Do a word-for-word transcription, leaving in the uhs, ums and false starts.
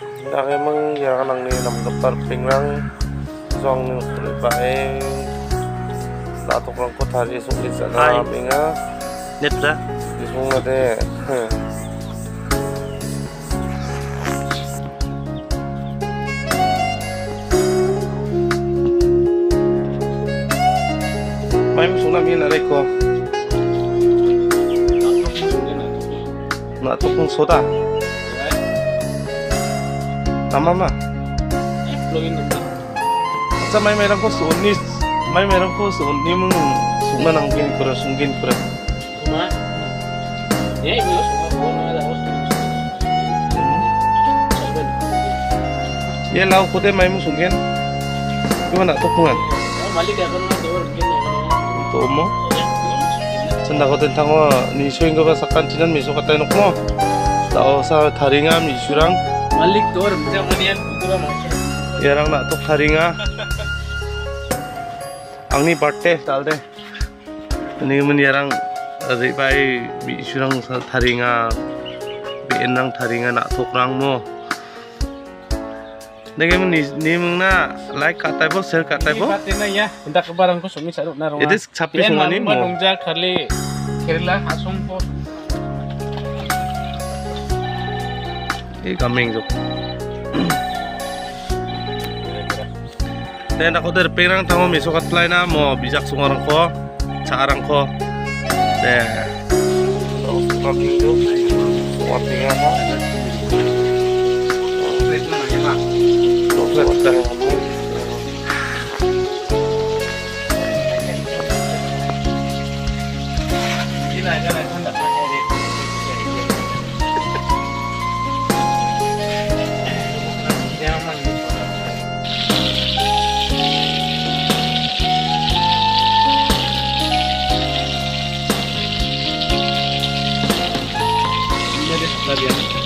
Yang emang yang nang ni nam kapar pingrang zong ni bae natok lang ko thari sung isa Hai. na pinga Net dah. di sung na de. Mai sung na min are ko. Natok kung soda. Tama ma. Sa may meron ko sunis, may meron ko sunis mong sungna nang gin ko sunggin ko. Cuma, ya ibu semua orang ada harus Ye lau ko de may mong sunggin. Gimana tukungan? balik ya kan ada orang gini. To mo. Sanda ko den tango ni suing ko sa kantinan miso ka tayo mo. Tao sa taringa mi surang. Balik tuh orang bisa manian itu macam. Yarang na to taringa. Ang ni birthday tal de. Ni mun yarang ribai mi surang sa taringa. Bienang taringa na tokrang mo. Nege mun ni ni mung na like katai bo share katai bo. Patina ya, minta ke barang ko sumi sarut na rumah. It is chapi sungani mo. Manungja kali Kerala asung po. Eh kaming jok. Dan aku dari perang tamu misokat lain mo bijak sungarang ko, carang ko. Deh. Terus kaming jok. Suat tinggal mo. Itu namanya Pak. Terus dah. Gila kan aku ndak pakai deh. Nyaman. Ini dia sekalian.